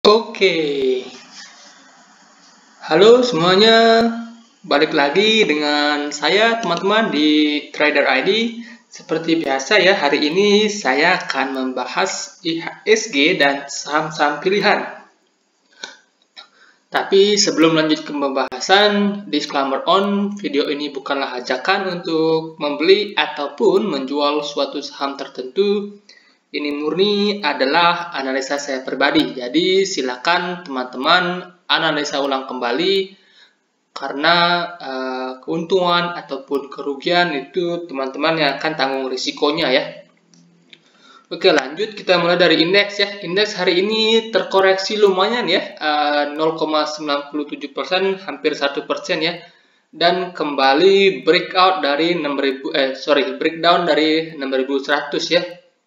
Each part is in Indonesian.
Oke, halo semuanya. Balik lagi dengan saya teman-teman di Trader ID. Seperti biasa ya, hari ini saya akan membahas IHSG dan saham-saham pilihan. Tapi sebelum lanjut ke pembahasan, disclaimer on, video ini bukanlah ajakan untuk membeli ataupun menjual suatu saham tertentu. Ini murni adalah analisa saya pribadi. Jadi silakan teman-teman analisa ulang kembali karena keuntungan ataupun kerugian itu teman-teman yang akan tanggung risikonya ya. Oke, lanjut kita mulai dari indeks ya. Indeks hari ini terkoreksi lumayan ya, 0,97%, hampir 1% ya. Dan kembali breakout dari breakdown dari 6100 ya.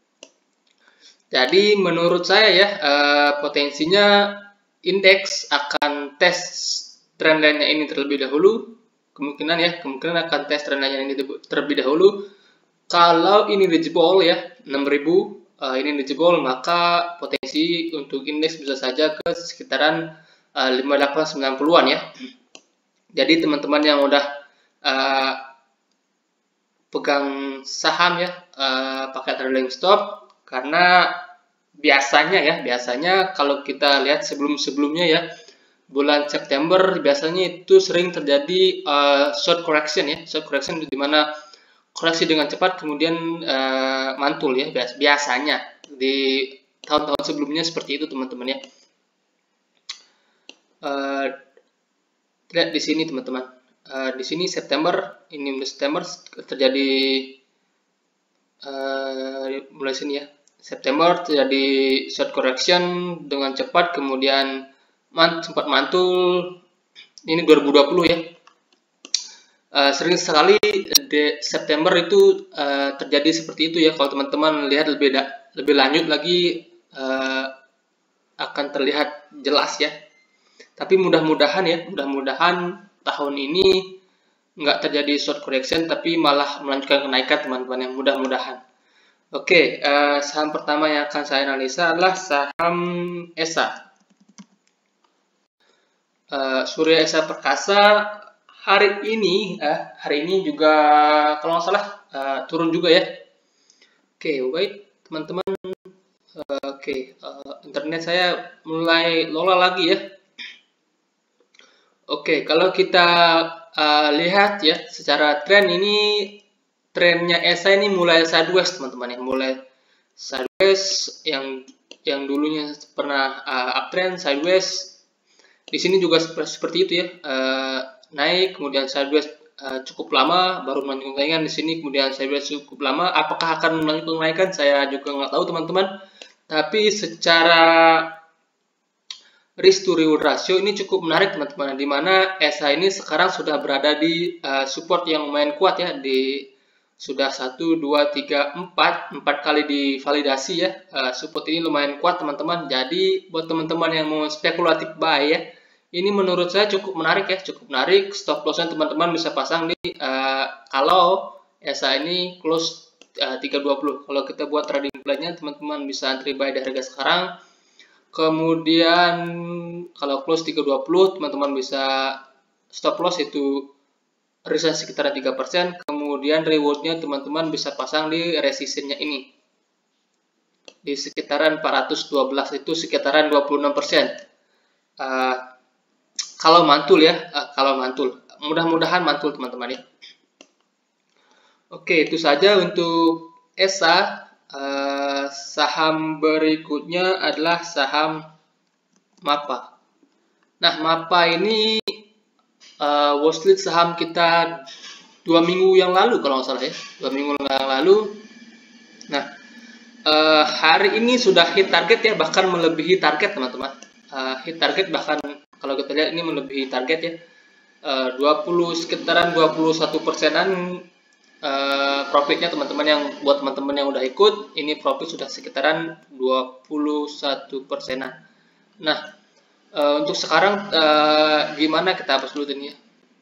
Jadi menurut saya ya, potensinya indeks akan tes trendline-nya ini terlebih dahulu. Kemungkinan akan tes trendline-nya ini terlebih dahulu. Kalau ini dijebol ya, 6000 ini dijebol, maka potensi untuk indeks bisa saja ke sekitaran 58-90-an ya. Jadi teman-teman yang udah pegang saham ya, pakai trailing stop, karena biasanya kalau kita lihat sebelumnya ya, bulan September biasanya itu sering terjadi short correction ya. Short correction di mana koreksi dengan cepat kemudian mantul ya, biasanya di tahun-tahun sebelumnya seperti itu teman-teman ya. Lihat di sini teman-teman, di sini September terjadi mulai sini ya, September terjadi short correction dengan cepat kemudian sempat mantul. Ini 2020 ya. Sering sekali di September itu terjadi seperti itu ya. Kalau teman-teman lihat lebih lanjut lagi akan terlihat jelas ya. Tapi mudah-mudahan tahun ini nggak terjadi short correction, tapi malah melanjutkan kenaikan teman-teman yang mudah-mudahan. Oke, saham pertama yang akan saya analisa adalah saham ESA. Surya Esa Perkasa. Hari ini juga kalau nggak salah turun juga ya. Oke, baik teman-teman. Internet saya mulai lola lagi ya. Oke, kalau kita lihat ya secara tren ini, trennya ESA ini mulai sideways teman-teman ya, mulai sideways yang dulunya pernah uptrend sideways. Di sini juga seperti itu ya. Naik kemudian sideways cukup lama baru melanjutkan kenaikan. Di sini kemudian sideways cukup lama. Apakah akan melanjutkan kenaikan saya juga nggak tahu teman-teman, tapi secara risk to reward ratio ini cukup menarik teman-teman, di mana ESA ini sekarang sudah berada di support yang lumayan kuat ya, di sudah 1, 2, 3, 4 kali divalidasi ya. Support ini lumayan kuat teman-teman. Jadi buat teman-teman yang mau spekulatif buy ya, ini menurut saya cukup menarik ya, cukup menarik. Stop lossnya teman-teman bisa pasang di kalau ESA ini close 320. Kalau kita buat trading plan-nya teman-teman bisa antri buy dari harga sekarang. Kemudian kalau close 320 teman-teman bisa stop loss itu resistance sekitar 3%. Kemudian rewardnya teman-teman bisa pasang di resistance-nya ini di sekitaran 412, itu sekitaran 26%. Kalau mantul ya, mudah-mudahan mantul teman-teman ya. Oke, itu saja untuk ESA. Saham berikutnya adalah saham MAPA. Nah, MAPA ini watchlist saham kita 2 minggu yang lalu kalau nggak salah ya, 2 minggu yang lalu. Nah, hari ini sudah hit target ya, bahkan melebihi target teman-teman. Hit target bahkan kalau kita lihat ini melebihi target ya, sekitaran 21%-an profitnya teman-teman. Yang buat teman-teman yang udah ikut, ini profit sudah sekitaran 21%-an. Nah, untuk sekarang gimana, kita hapus dulu ini ya.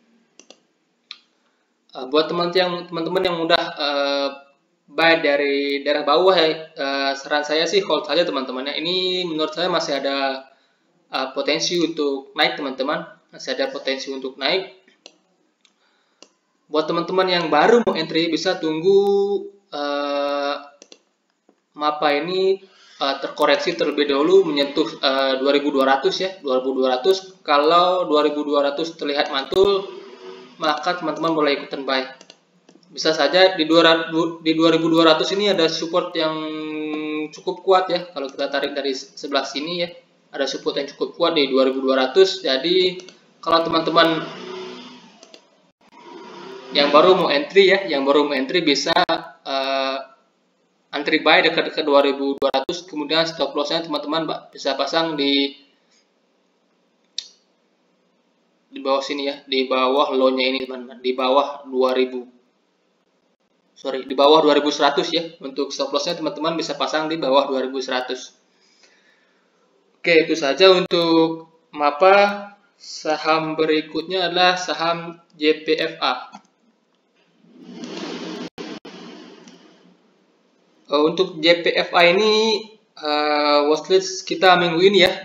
Buat teman-teman yang udah buy dari daerah bawah ya, saran saya sih hold saja teman-teman ya. Ini menurut saya masih ada potensi untuk naik teman-teman, masih ada potensi untuk naik. Buat teman-teman yang baru mau entry bisa tunggu mapa ini terkoreksi terlebih dahulu menyentuh 2200 ya, 2200. Kalau 2200 terlihat mantul, maka teman-teman boleh ikutan buy. Bisa saja di 2200 ini ada support yang cukup kuat ya. Kalau kita tarik dari sebelah sini ya, ada support yang cukup kuat di 2200. Jadi kalau teman-teman yang baru mau entry ya, bisa antri buy dekat-dekat 2200, kemudian stop lossnya teman-teman bisa pasang di bawah sini ya, di bawah low-nya ini teman-teman, di bawah 2100 ya. Untuk stop lossnya teman-teman bisa pasang di bawah 2100. Oke, itu saja untuk mapa. Saham berikutnya adalah saham JPFA. Untuk JPFA ini watchlist kita minggu ini ya,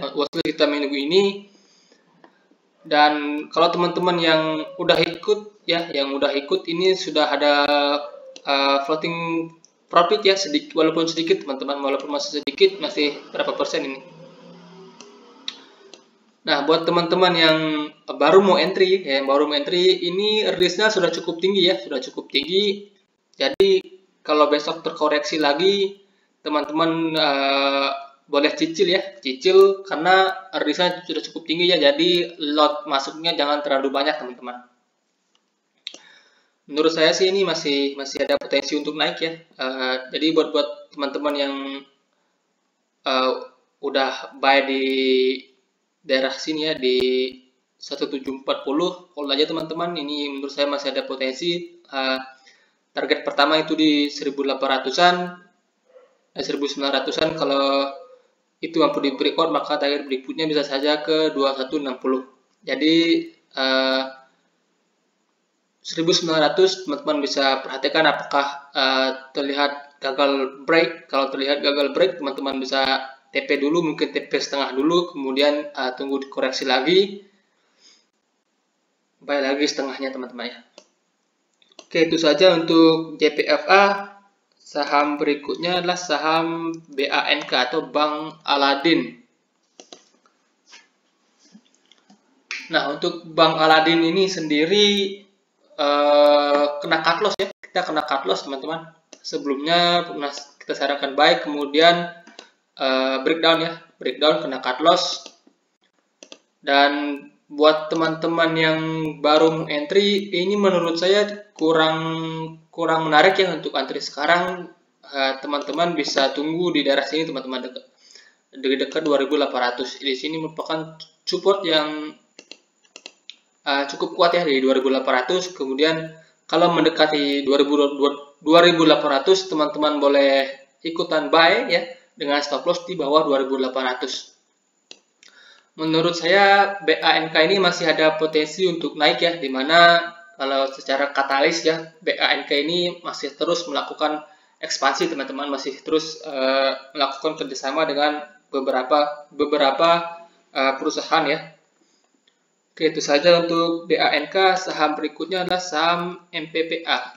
dan kalau teman-teman yang udah ikut ya, ini sudah ada floating profit ya, sedikit walaupun sedikit teman-teman, walaupun masih sedikit, masih berapa persen ini. Nah, buat teman-teman yang baru mau entry ini risknya sudah cukup tinggi ya, Jadi kalau besok terkoreksi lagi, teman-teman boleh cicil karena risknya sudah cukup tinggi ya. Jadi lot masuknya jangan terlalu banyak teman-teman. Menurut saya sih ini masih ada potensi untuk naik ya. Jadi buat teman-teman yang udah buy di daerah sini ya, di 1740, hold aja teman-teman. Ini menurut saya masih ada potensi. Target pertama itu di 1800-an, 1900-an. Kalau itu mampu di breakout, maka target berikutnya bisa saja ke 2160. Jadi 1900 teman-teman bisa perhatikan apakah terlihat gagal break. Kalau terlihat gagal break, teman-teman bisa TP dulu, mungkin TP setengah dulu, kemudian tunggu dikoreksi lagi, buy lagi setengahnya teman-teman ya. Oke, itu saja untuk JPFA. Saham berikutnya adalah saham BANK atau Bank Aladin. Nah, untuk Bank Aladin ini sendiri kena cut loss ya. Kita kena cut loss teman-teman. Sebelumnya pernah kita sarankan buy, kemudian breakdown kena cut loss. Dan buat teman-teman yang baru entry, ini menurut saya kurang menarik ya untuk entry sekarang. Teman-teman bisa tunggu di daerah sini teman-teman, dekat 2800. Di sini merupakan support yang cukup kuat ya di 2800. Kemudian kalau mendekati 2800, teman-teman boleh ikutan buy ya dengan stop loss di bawah 2800. Menurut saya BANK ini masih ada potensi untuk naik ya, dimana kalau secara katalis ya, BANK ini masih terus melakukan ekspansi teman-teman, masih terus melakukan kerjasama dengan beberapa perusahaan ya. Oke, itu saja untuk BANK. Saham berikutnya adalah saham MPPA.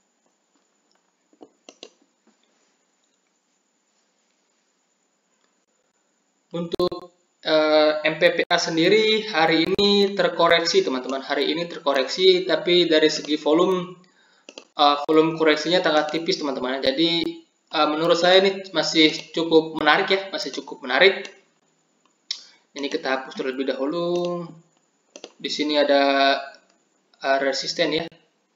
Untuk MPPA sendiri hari ini terkoreksi teman-teman. Hari ini terkoreksi, tapi dari segi volume koreksinya sangat tipis teman-teman. Jadi menurut saya ini masih cukup menarik ya, Ini kita hapus terlebih dahulu. Di sini ada resisten ya.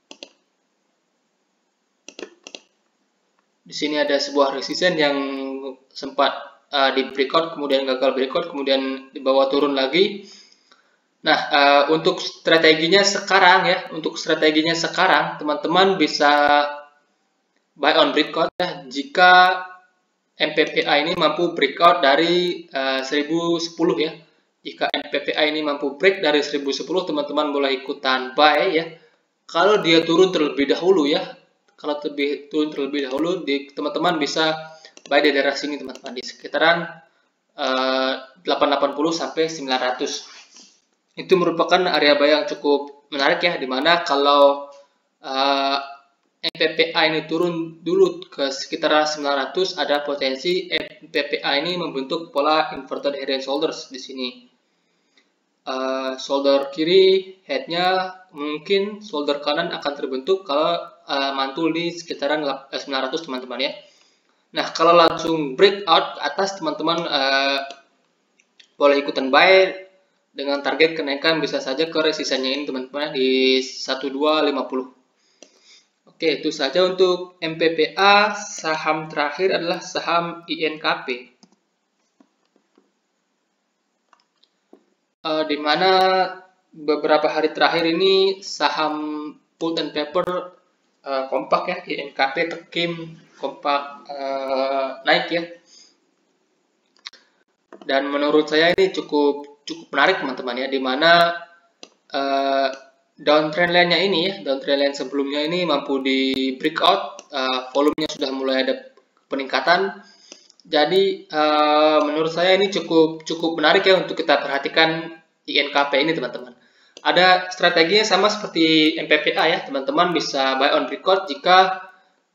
Di sini ada sebuah resisten yang sempat di breakout, kemudian gagal breakout, kemudian dibawa turun lagi. Nah, untuk strateginya sekarang teman-teman bisa buy on breakout ya, jika MPPA ini mampu breakout dari 1010 ya. Jika MPPA ini mampu break dari 1010, teman-teman boleh ikutan buy ya. Kalau dia turun terlebih dahulu ya, teman-teman bisa buy di daerah sini teman-teman, di sekitaran 880 sampai 900. Itu merupakan area buy yang cukup menarik ya, dimana kalau MPPA ini turun dulu ke sekitar 900, ada potensi MPPA ini membentuk pola inverted head and shoulders di sini. Shoulder kiri headnya, mungkin shoulder kanan akan terbentuk kalau mantul di sekitaran 900 teman-teman ya. Nah, kalau langsung breakout ke atas, teman-teman boleh ikutan buy dengan target kenaikan bisa saja ke resistannya ini teman-teman di 1250. Oke, itu saja untuk MPPA. Saham terakhir adalah saham INKP. Di mana beberapa hari terakhir ini saham pulp and paper kompak ya, INKP Tekim kompak naik ya. Dan menurut saya ini cukup menarik teman-teman ya, di mana downtrend line-nya ini ya, downtrend line sebelumnya ini mampu di breakout, volumenya sudah mulai ada peningkatan. Jadi menurut saya ini cukup menarik ya untuk kita perhatikan INKP ini teman-teman. Ada strateginya sama seperti MPPA ya, teman-teman bisa buy on breakout jika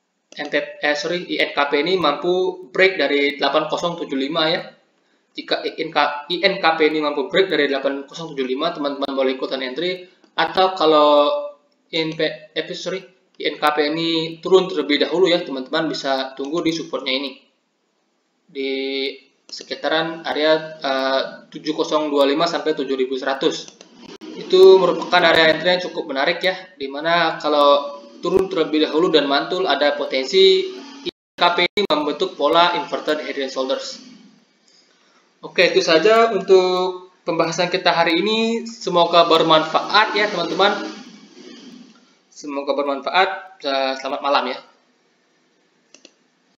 INKP ini mampu break dari 8075 ya. Jika INKP ini mampu break dari 8075, teman-teman boleh ikutan entry. Atau kalau INKP ini turun terlebih dahulu ya, teman-teman bisa tunggu di supportnya ini di sekitaran area 7025 sampai 7100. Itu merupakan area entry yang cukup menarik ya, dimana kalau turun terlebih dahulu dan mantul, ada potensi INKP ini membentuk pola inverted head and shoulders. Oke, itu saja untuk pembahasan kita hari ini. Semoga bermanfaat ya teman-teman. Semoga bermanfaat. Selamat malam ya.